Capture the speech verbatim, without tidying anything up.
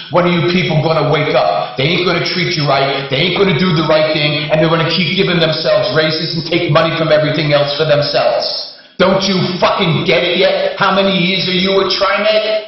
When are you people going to wake up? They ain't going to treat you right. They ain't going to do the right thing. And they're going to keep giving themselves raises and take money from everything else for themselves. Don't you fucking get it yet? How many years are you a TriMet?